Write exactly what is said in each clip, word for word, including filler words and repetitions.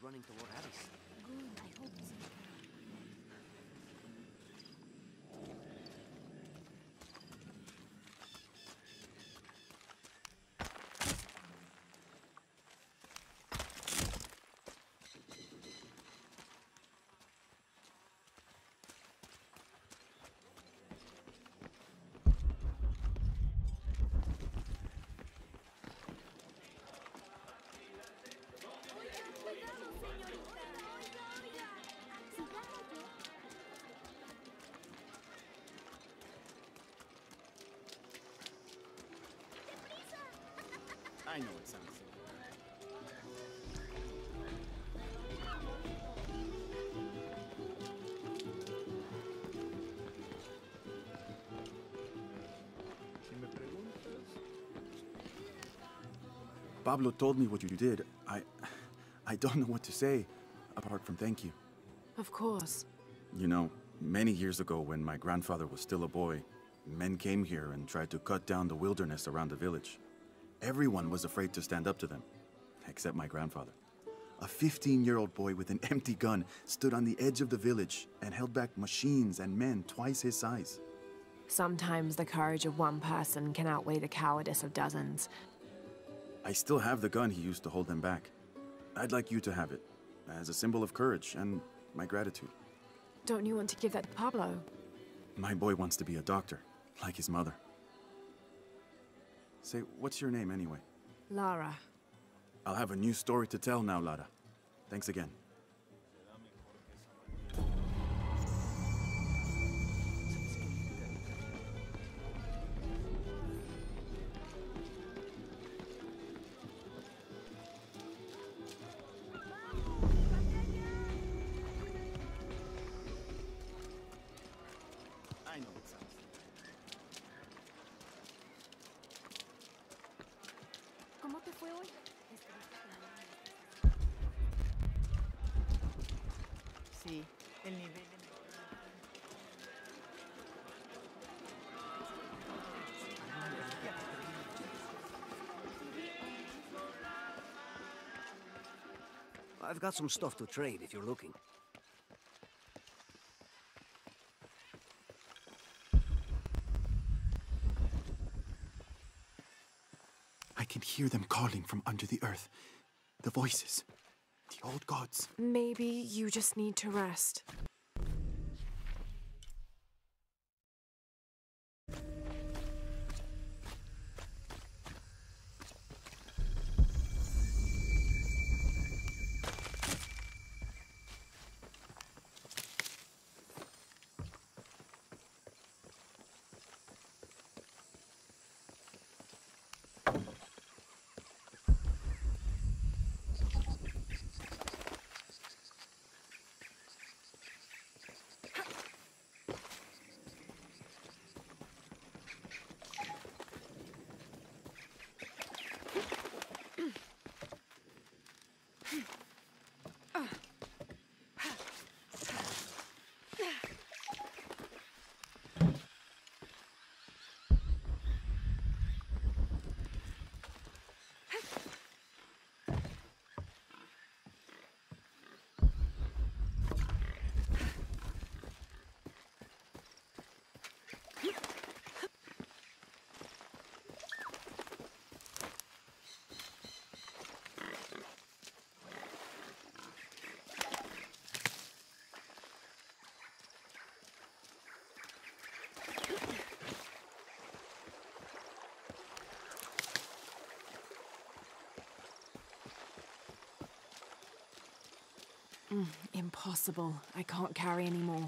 running toward Alice. Good, I hope so. I know it sounds silly. Si me preguntas... Pablo told me what you did. I... I don't know what to say, apart from thank you. Of course. You know, many years ago when my grandfather was still a boy, men came here and tried to cut down the wilderness around the village. Everyone was afraid to stand up to them, except my grandfather. A fifteen-year-old boy with an empty gun stood on the edge of the village and held back machines and men twice his size. Sometimes the courage of one person can outweigh the cowardice of dozens. I still have the gun he used to hold them back. I'd like you to have it, as a symbol of courage and my gratitude. Don't you want to give that to Pablo? My boy wants to be a doctor, like his mother. Say, what's your name anyway? Lara. I'll have a new story to tell now, Lara. Thanks again. I know it sounds silly. ¿Cómo te fue hoy? Sí, el nivel de... I've got some stuff to trade if you're looking. I can hear them calling from under the earth. The voices. The old gods. Maybe you just need to rest. Mm, impossible. I can't carry anymore.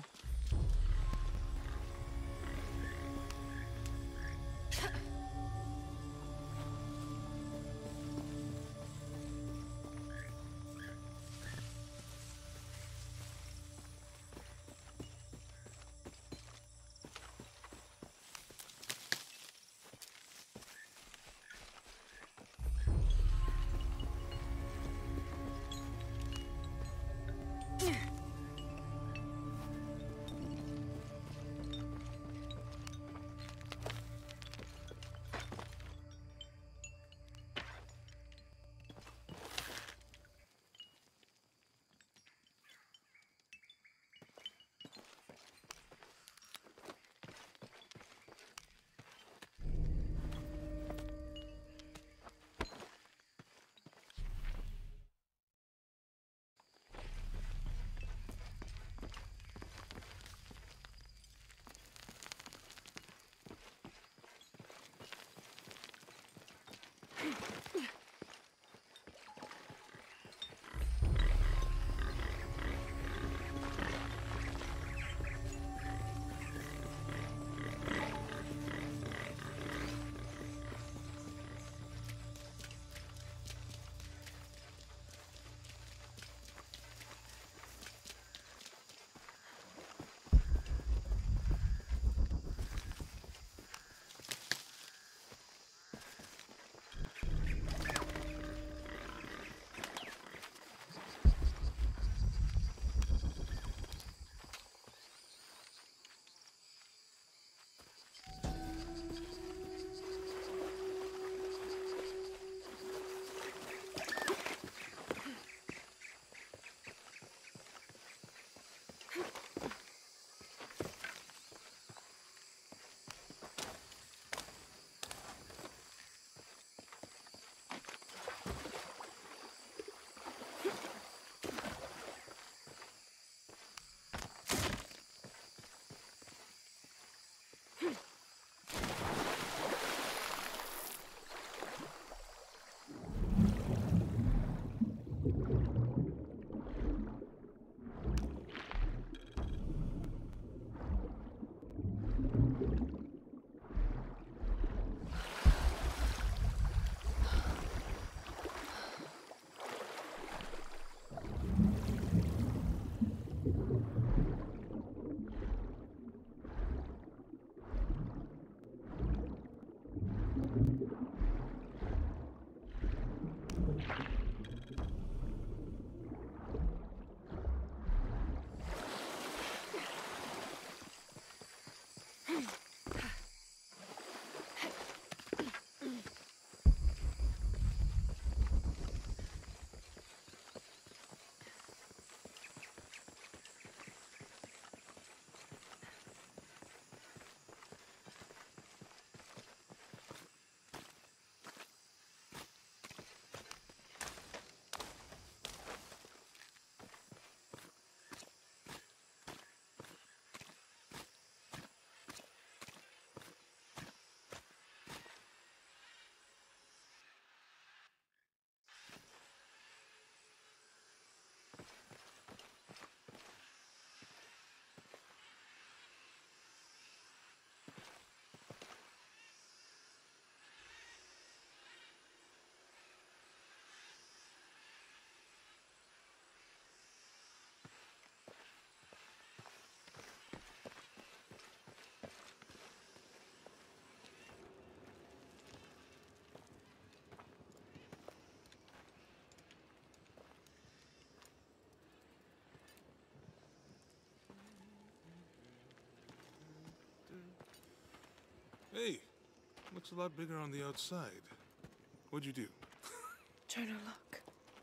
Hey, looks a lot bigger on the outside. What'd you do? Jonah, look.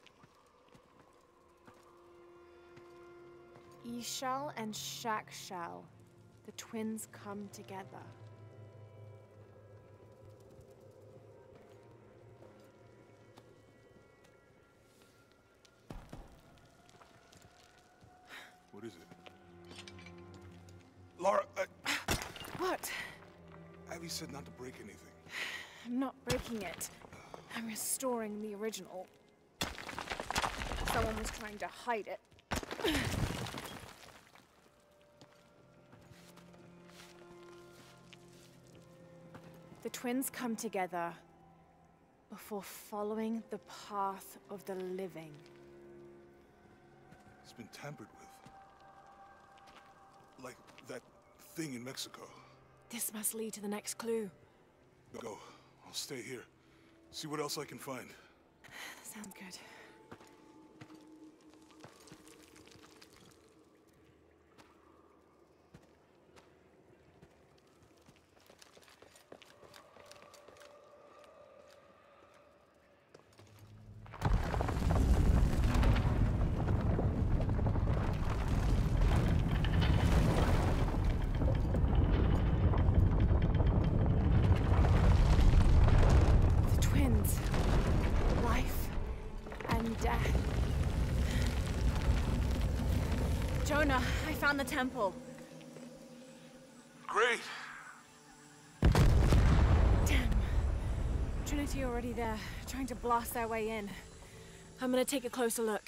Ishal and Shakshal, the twins come together. What is it? Lara, I... What? Abby said not to break anything. I'm not breaking it. I'm restoring the original. Someone was trying to hide it. The twins come together before following the path of the living. It's been tampered with. Like that thing in Mexico. This must lead to the next clue. Go. I'll stay here. See what else I can find. Sounds good. Jonah, I found the temple. Great! Damn. Trinity already there, trying to blast their way in. I'm gonna take a closer look.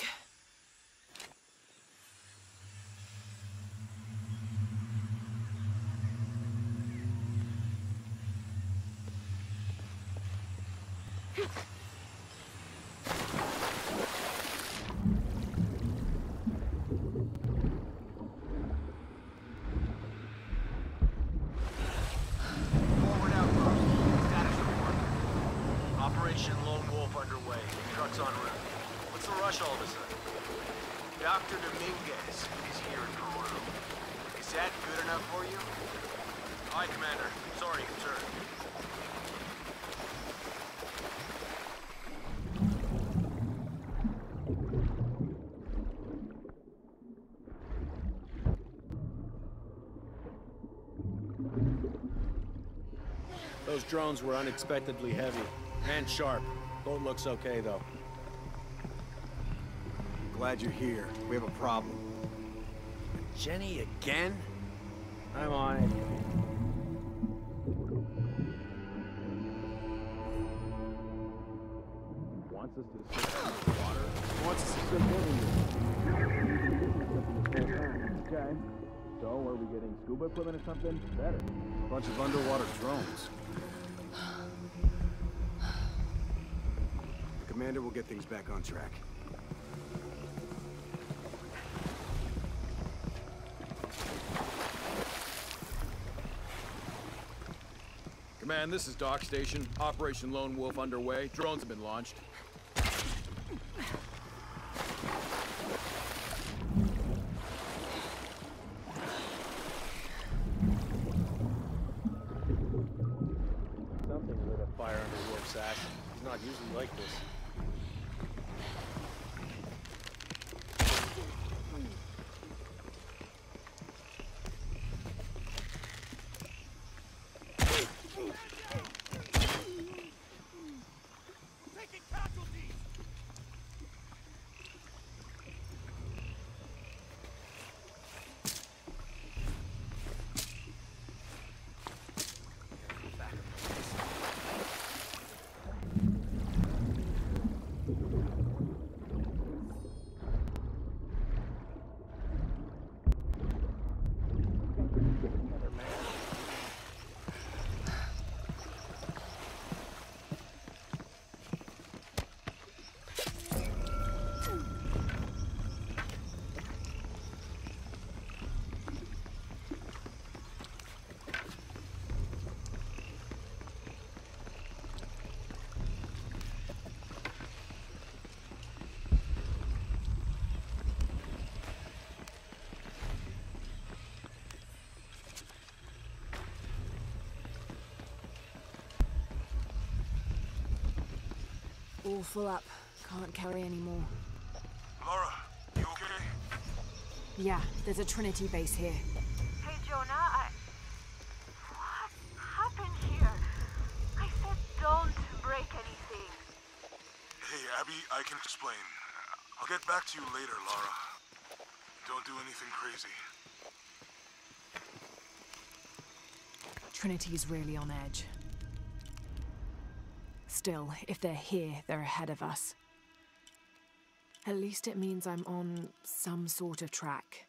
Operation Lone Wolf underway. Trucks en route. What's the rush all of a sudden? Doctor Dominguez is here in Peru. Is that good enough for you? Aye, Commander. Sorry, sir. Those drones were unexpectedly heavy. And sharp. Boat looks okay, though. Glad you're here. We have a problem. Jenny again? I'm on it. Wants us to sit in the water. Wants us to sit in the Okay. So, are we getting scuba equipment or something? Better. A bunch of underwater drones. The commander will get things back on track. Command, this is Dock Station. Operation Lone Wolf underway. Drones have been launched. Something lit a fire under Wolf's ass. He's not usually like this. All full up. Can't carry anymore. Laura, you okay? Yeah, there's a Trinity base here. Hey, Jonah, I... What happened here? I said don't break anything. Hey, Abby, I can explain. I'll get back to you later, Laura. Don't do anything crazy. Trinity's really on edge. Still, if they're here, they're ahead of us. At least it means I'm on some sort of track.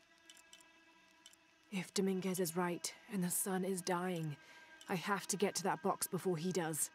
If Dominguez is right, and the sun is dying, I have to get to that box before he does.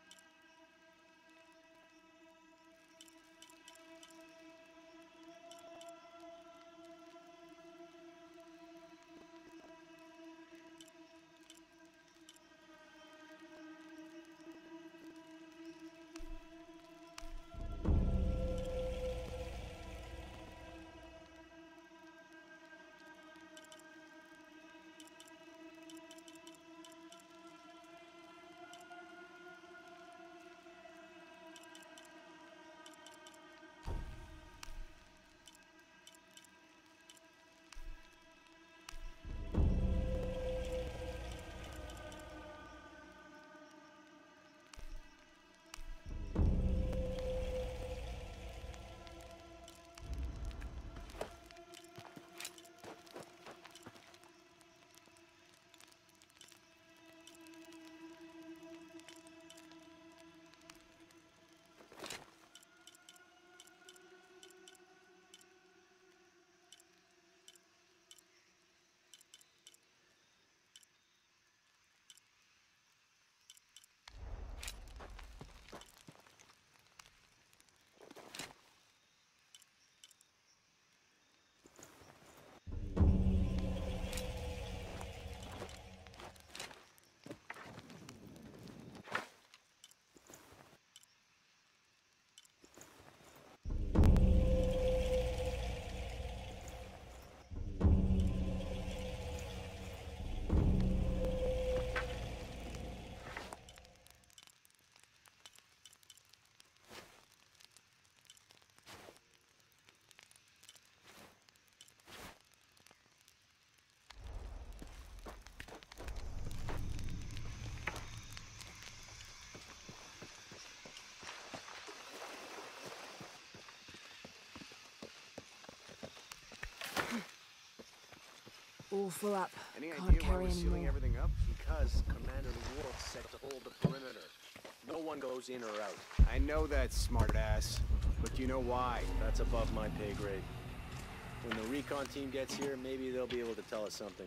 All full up. Any Can't idea why carry we're sealing anymore. everything up? Because Commander Wolf said to hold the perimeter. No one goes in or out. I know that, smartass. But you know why? That's above my pay grade. When the recon team gets here, maybe they'll be able to tell us something.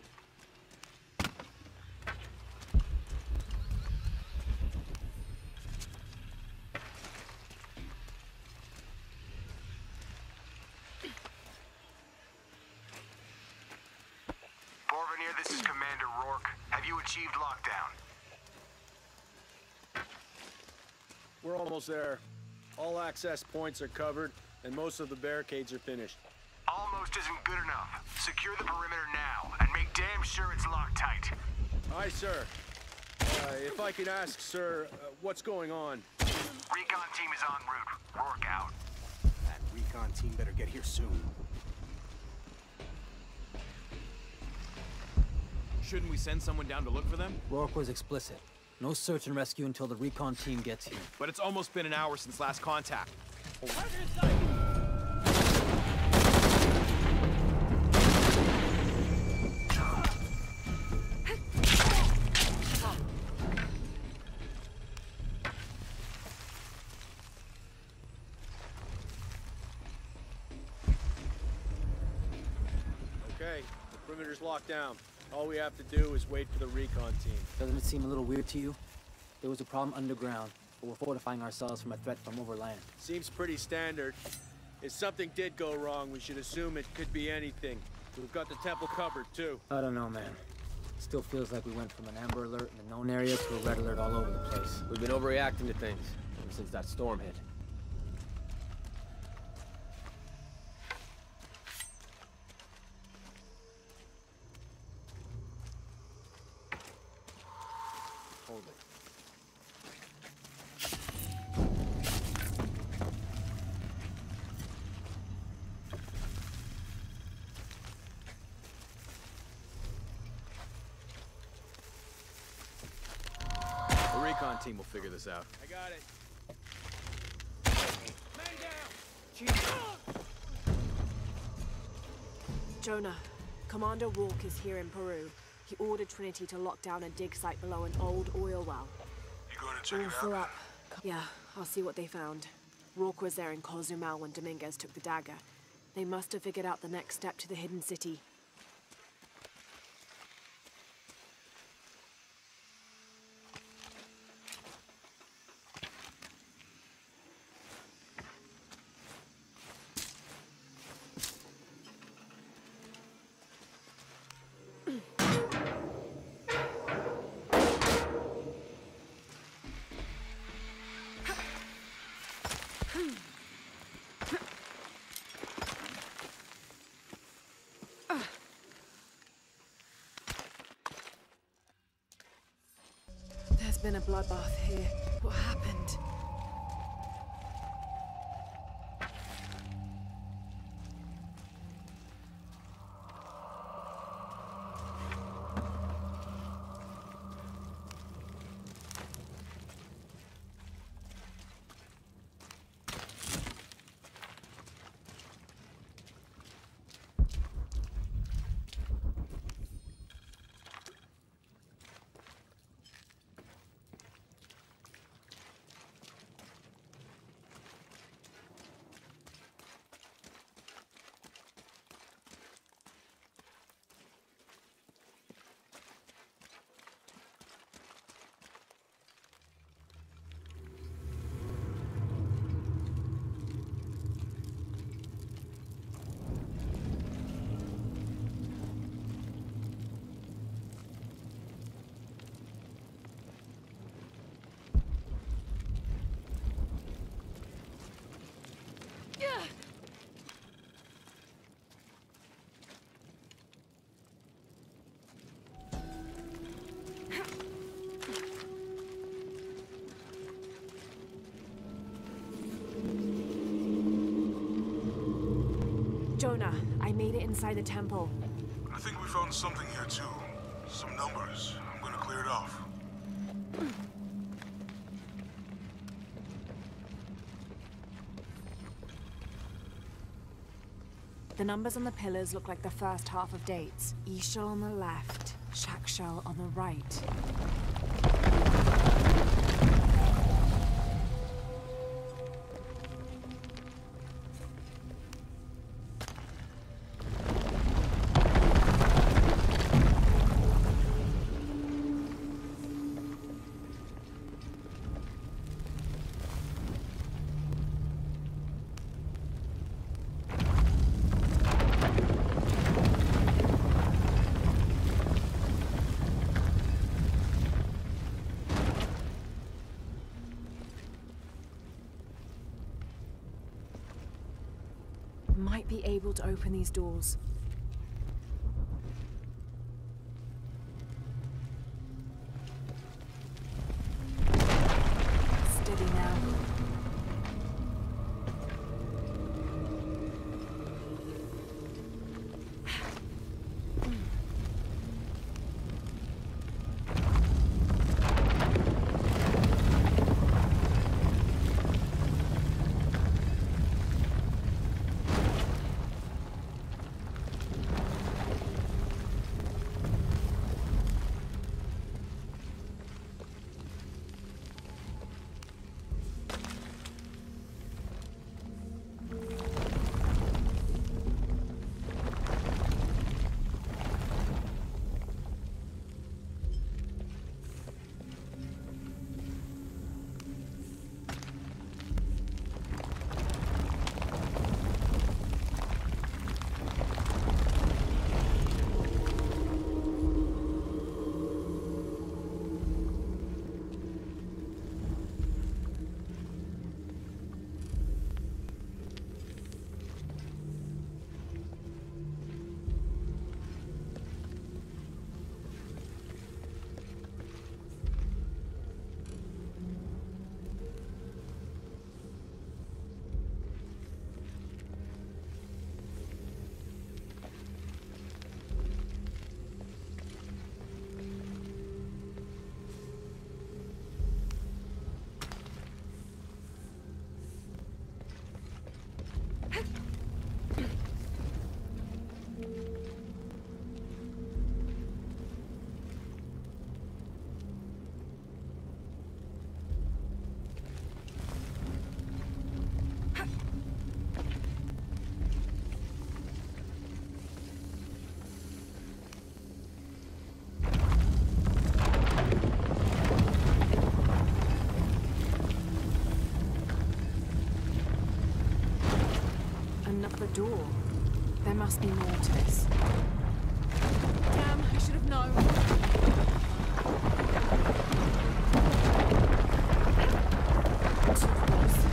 Porvenir, this is Commander Rourke. Have you achieved lockdown? We're almost there. All access points are covered, and most of the barricades are finished. Almost isn't good enough. Secure the perimeter now, and make damn sure it's locked tight. Aye, sir. Uh, if I could ask, sir, uh, what's going on? Recon team is en route. Rourke out. That recon team better get here soon. Shouldn't we send someone down to look for them? Rourke was explicit. No search and rescue until the recon team gets here. But it's almost been an hour since last contact. Okay, the perimeter's locked down. All we have to do is wait for the recon team. Doesn't it seem a little weird to you? There was a problem underground, but we're fortifying ourselves from a threat from overland. Seems pretty standard. If something did go wrong, we should assume it could be anything. We've got the temple covered, too. I don't know, man. Still feels like we went from an Amber Alert in the known area to a Red Alert all over the place. We've been overreacting to things ever since that storm hit. Hold it. team will figure this out. I got it. Jonah, Commander Rourke is here in Peru. He ordered Trinity to lock down a dig site below an old oil well. You going to check All it full out? up. Yeah, I'll see what they found. Rourke was there in Cozumel when Dominguez took the dagger. They must have figured out the next step to the hidden city. There's been a bloodbath here. What happened? Jonah, I made it inside the temple. I think we found something here too. Some numbers. I'm gonna clear it off. The numbers on the pillars look like the first half of dates. Ixchel on the left, Chakshel on the right. Might be able to open these doors. Steady now. door. There must be more to this. Damn, I should have known. Too close.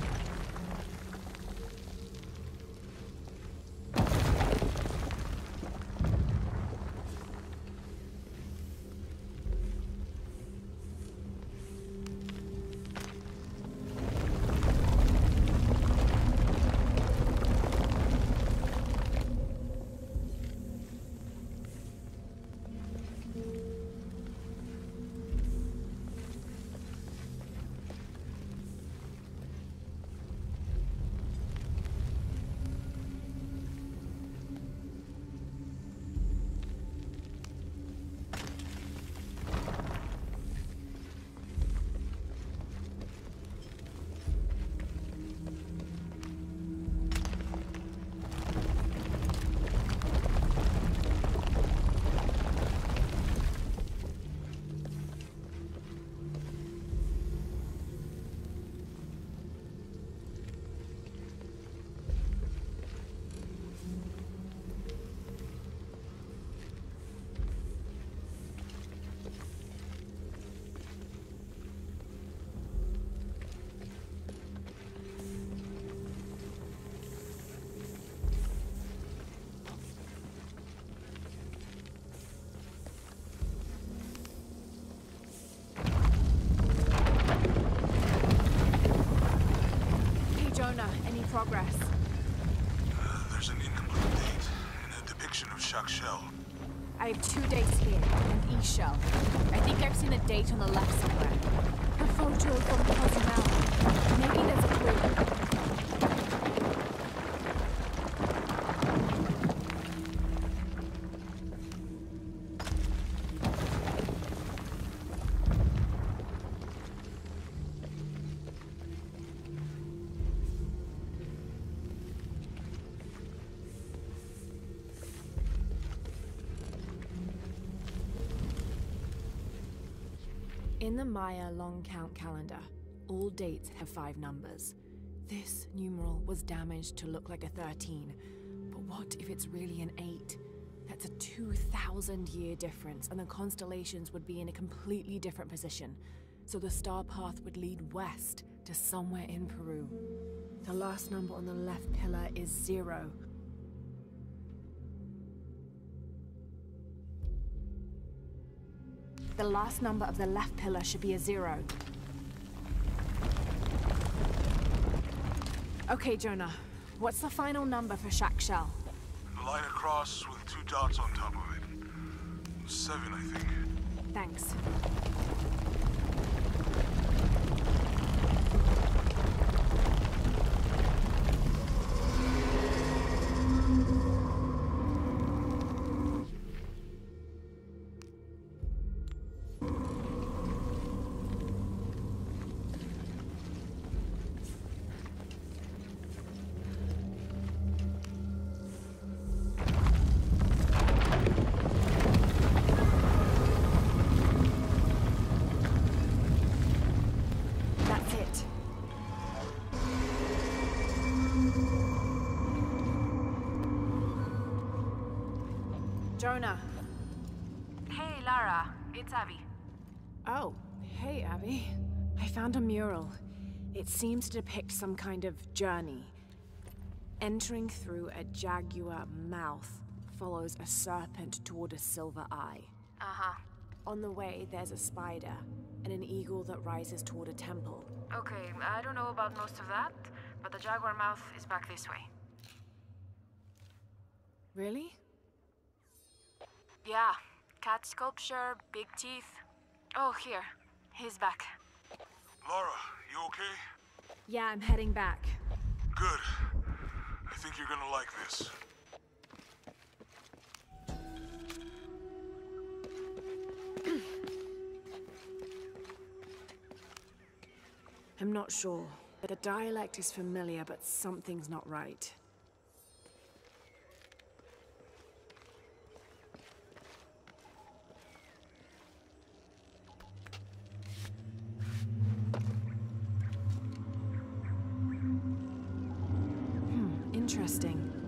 Progress. Uh, there's an incomplete date and a depiction of Chak Shel. I have two dates here, and E-Shell. I think I've seen a date on the left somewhere. A photo from Cozumel. Maybe there's a clue. In the Maya long count calendar, all dates have five numbers. This numeral was damaged to look like a thirteen, but what if it's really an eight? That's a two thousand year difference, and the constellations would be in a completely different position. So the star path would lead west to somewhere in Peru. The last number on the left pillar is zero. The last number of the left pillar should be a zero. Okay, Jonah. What's the final number for Chak Shel? The line across with two dots on top of it. Seven, I think. Thanks. Jonah. Hey, Lara. It's Abby. Oh, hey, Abby. I found a mural. It seems to depict some kind of journey. Entering through a jaguar mouth follows a serpent toward a silver eye. Uh-huh. On the way, there's a spider and an eagle that rises toward a temple. Okay, I don't know about most of that, but the jaguar mouth is back this way. Really? Yeah. Cat sculpture, big teeth. Oh, here. He's back. Lara, you okay? Yeah, I'm heading back. Good. I think you're gonna like this. I'm not sure. The dialect is familiar, but something's not right. Hmm, interesting.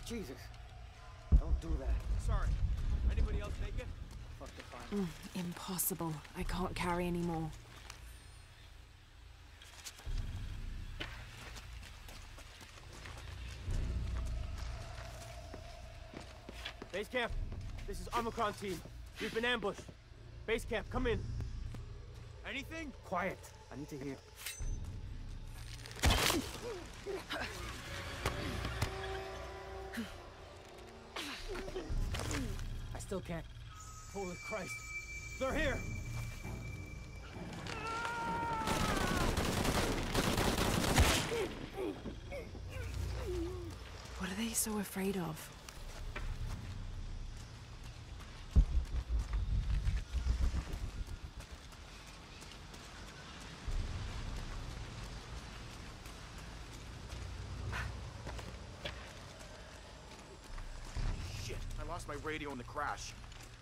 Jesus. Don't do that. Sorry. Anybody else make it? Fuck the fire. Mm, impossible. I can't carry anymore. Base camp, this is Omicron team. We've been ambushed. Base camp, come in. Anything? Quiet. I need to hear. I still can't. Holy Christ. They're here! What are they so afraid of? Shit, I lost my radio in the crash.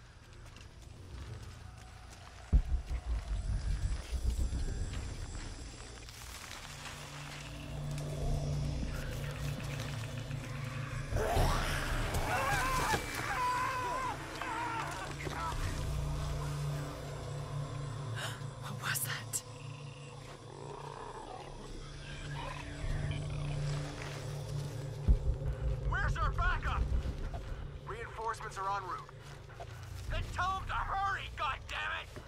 What was that? Where's our backup? Reinforcements are en route. Then tell them to hurry, goddammit!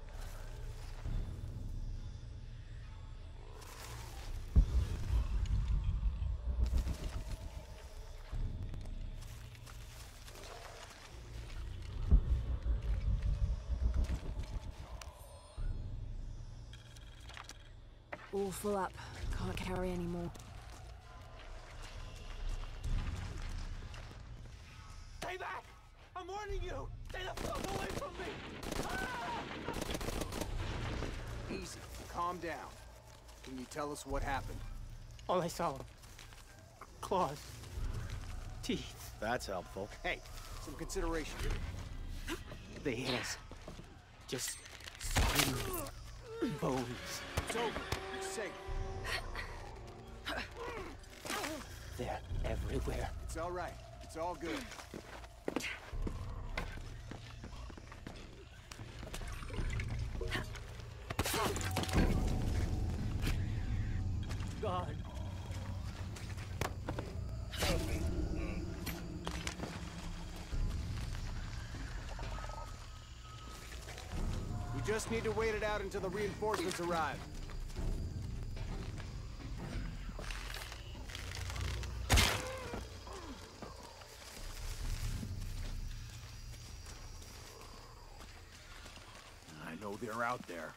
All full up. Can't carry anymore. Stay back! I'm warning you! Stay the fuck away from me! Ah! Easy. Calm down. Can you tell us what happened? All I saw were claws. Teeth. That's helpful. Hey, some consideration. They hit us. Just skin, bones. It's over. You're safe. They're everywhere. It's all right. It's all good. God. We just need to wait it out until the reinforcements arrive. I know they're out there.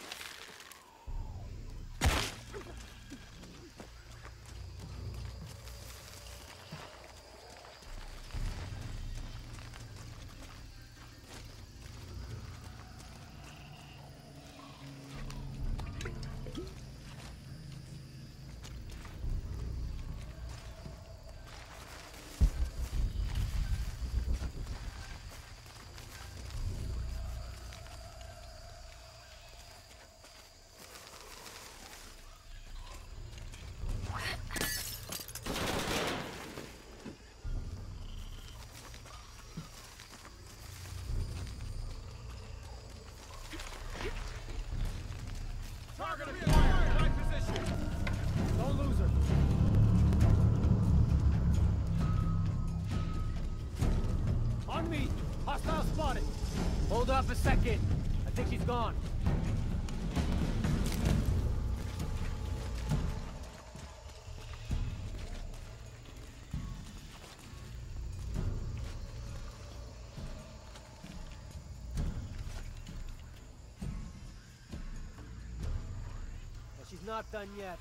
Target acquired! Right position! Don't lose her! On me! Hostile spotted! Hold up a second. I think she's gone. She's not done yet.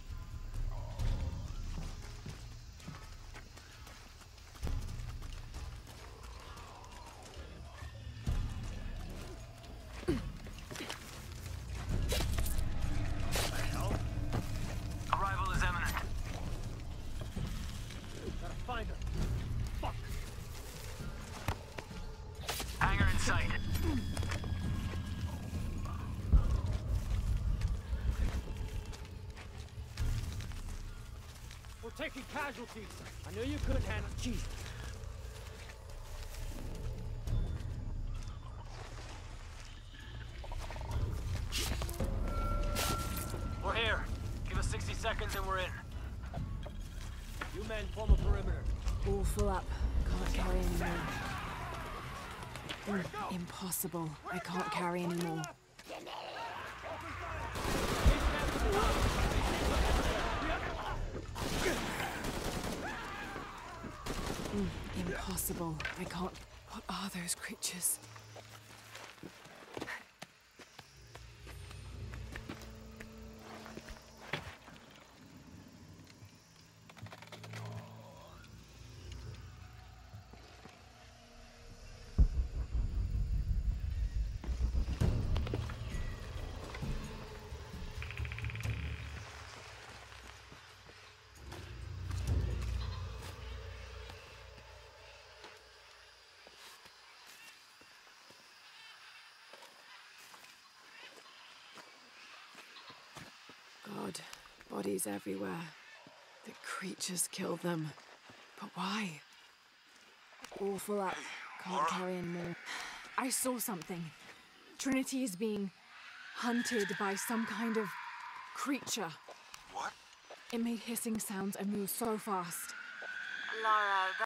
Arrival is imminent. Gotta find her. Fuck. Hangar in sight. We're taking casualties. I knew you couldn't handle. Jesus. We're here. Give us sixty seconds and we're in. You men form a perimeter. All full up. Can't carry anymore. Mm, impossible. I can't carry anymore. Mm, impossible. I can't. What are those creatures? God, bodies everywhere. The creatures killed them. But why? All full up. Can't carry anymore. I saw something. Trinity is being hunted by some kind of creature. What? It made hissing sounds and moved so fast. Lara,